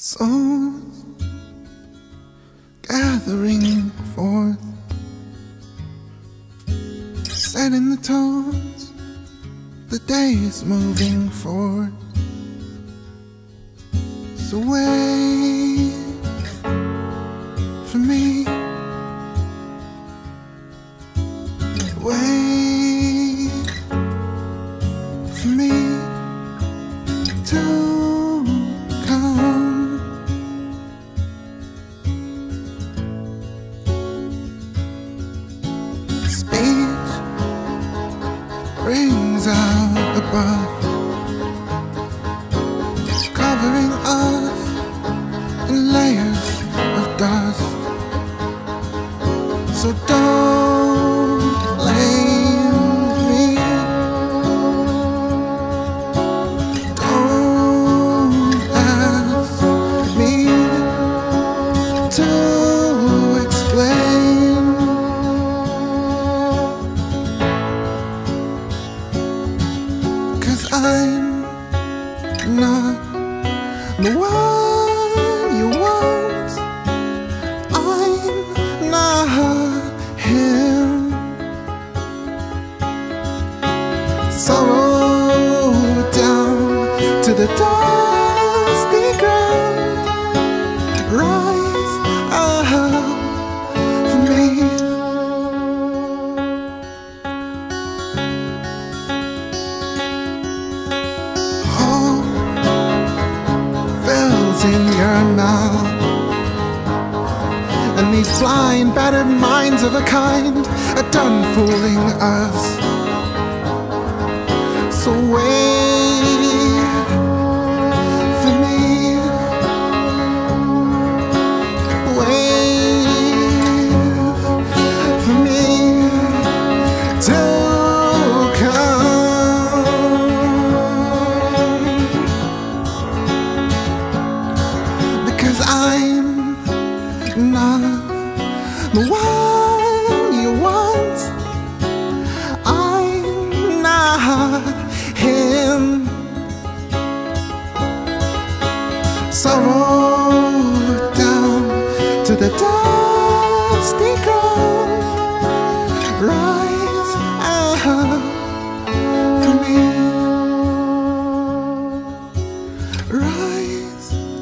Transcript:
Souls gathering forth, setting the tones, the day is moving forward. So wait for me, wait for me to come. Speech rings out above, covering us in layers of dust. So don't blame me, don't ask me to explain, 'cause I'm not the one you want. I'm not him. Sorrow down to the dusty ground. Rise up for me. Hope fills in your mouth, and these blind, battered minds of a kind are done fooling us. So wait for me, wait for me to come, because I'm not the one you want. I'm not him. Sorrow down to the dusty ground. Rise up for me. Rise